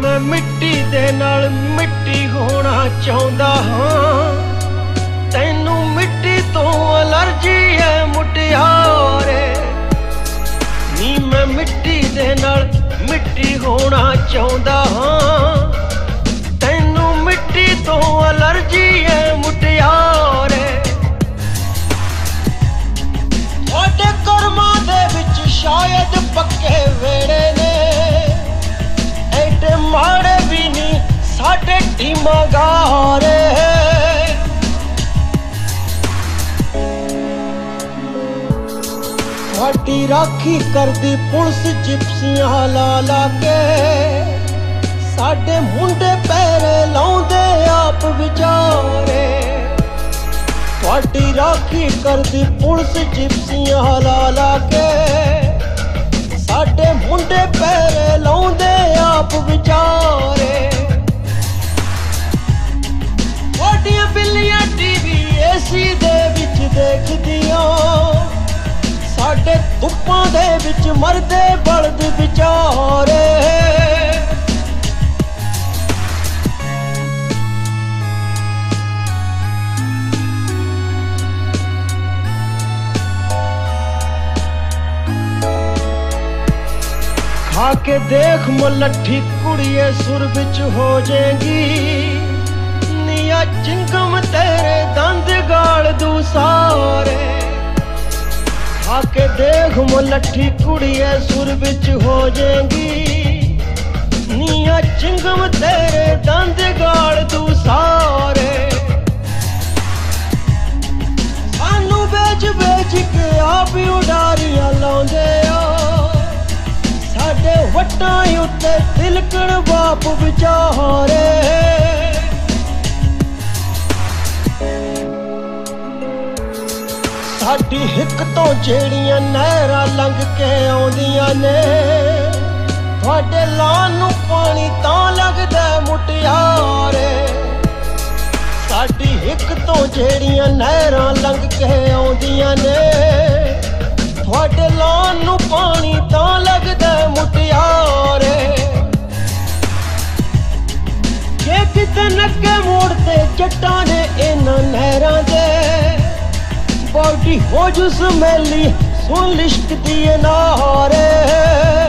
मैं मिट्टी दे नाल मिट्टी होना चाहुंदा हां। तैनू मिट्टी तो एलर्जी है मुटियारे नी, मैं मिट्टी दे नाल मिट्टी होना चाहुंदा हां। तैनू मिट्टी तो एलर्जी है मुटियारे। तुहाडे कर्मां दे विच शायद पक्के वेड़े ने, एडे माड़े भी नहीं साडे टीमां गारे। साडी राखी करदी पुलिस जिप्सियां ला ला के, साडे मुंडे पैरे लाउंदे आप विचारे। साडी राखी करदी पुलिस जिप्सियां ला ला के, साडे मुंडे पैरे लाउंदे आप विचारे। साडियां बिल्लियां टीवी एसी दे विच देखदियां, साडे धुप्पां दे विच मरदे बलद विचारे। आके देख मुलट्ठी कुड़िए सुर बिच हो जाएगी, निया चिंगम तेरे दंद गाल दू सारे। आके देख मुलट्ठी कुड़िए सुर बिच हो जाएगी, निया चिंगम तेरे दंद गाल दू सारे। सानू बेच बेच के आप उडारियां लाउंदे आ, साडे वट्टां उत्ते तिलकण बाप विचारे। साडी हिक तो जेड़ियां नहरां लंघ के आउंदियां ने, तुहाडे लान नूं पानी तां लगदा मुटियारे। साडी हिक तो जेड़ियां नहरां लंघ के आउंदियां ने, तुहाडे लान नूं पानी तां लगदा मुटियारे। जे किते नक्के मोड़ ते जट्टां ने इन्हां नहरां दे, बॉडी हो जू स्मैली सुन लिश्क दिए नारे।